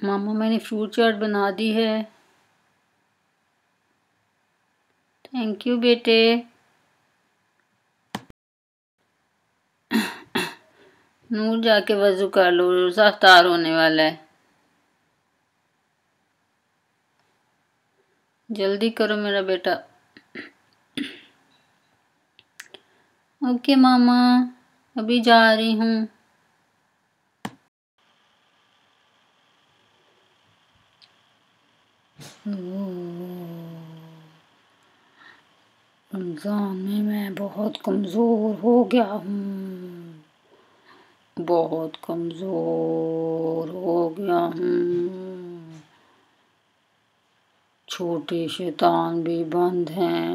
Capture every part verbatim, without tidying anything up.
मामा मैंने फ्रूट चाट बना दी है। थैंक यू बेटे। नूर जाके वजू कर लो, रोज़ा इफ्तार होने वाला है। जल्दी करो मेरा बेटा। ओके मामा, अभी जा रही हूँ। रमज़ान में मैं बहुत कमज़ोर हो गया हूँ, बहुत कमज़ोर हो गया हूँ। छोटे शैतान भी बंद हैं।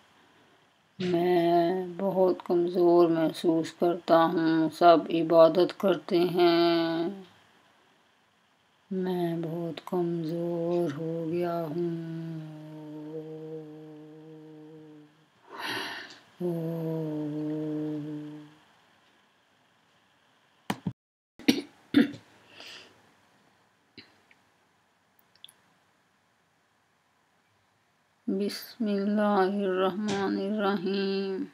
मैं बहुत कमज़ोर महसूस करता हूँ। सब इबादत करते हैं, मैं बहुत कमज़ोर हो गया हूँ। बिस्मिल्लाहिर्रहमानिर्रहीम,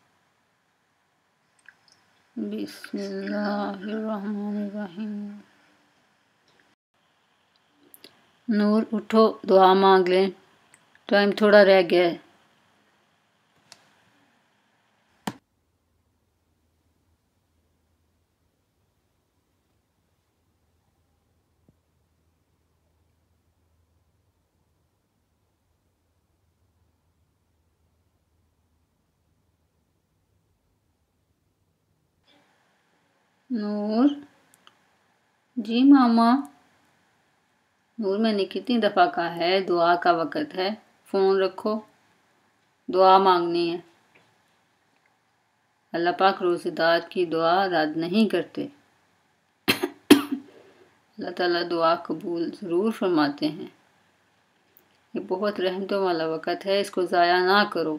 बिस्मिल्लाहिर्रहमानिर्रहीम। नूर उठो, दुआ मांग लें, टाइम थोड़ा रह गया है। नूर जी मामा। नूर मैंने कितनी दफ़ा कहा है दुआ का वक़्त है, फ़ोन रखो, दुआ मांगनी है। अल्लाह पाक रोज़ेदार की दुआ रद्द नहीं करते। अल्लाह ताला दुआ कबूल ज़रूर फरमाते हैं। ये बहुत रहमतों वाला वक़्त है, इसको ज़ाया ना करो।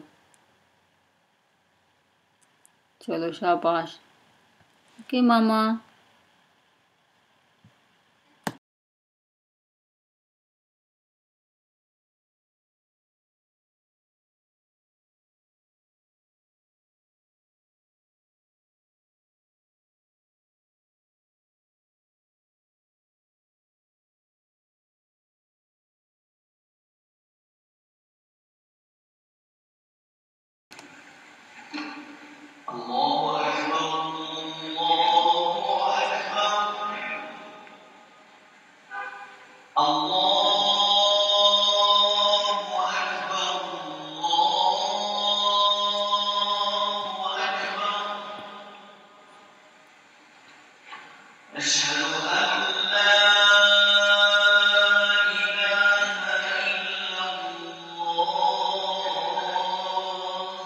चलो शाबाश। ओके मामा। अल्लाहु अकबर, अल्लाहु अकबर, अल्लाहु अकबर, अल्लाहु अकबर। अशहदु अन ला इलाहा इल्लल्लाह।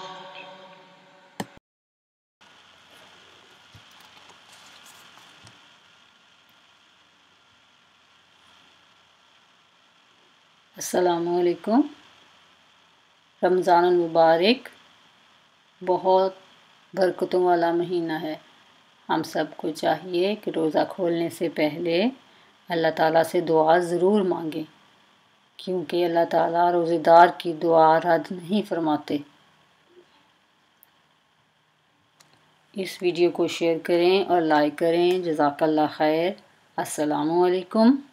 अस्सलामुअलैकुम। रमज़ानुल मुबारक बहुत बरकतों वाला महीना है। हम सबको चाहिए कि रोज़ा खोलने से पहले अल्लाह ताला से दुआ ज़रूर मांगें, क्योंकि अल्लाह ताला रोज़ेदार की दुआ रद्द नहीं फरमाते। इस वीडियो को शेयर करें और लाइक करें। जज़ाकल्लाह खैर। अस्सलामुअलैकुम।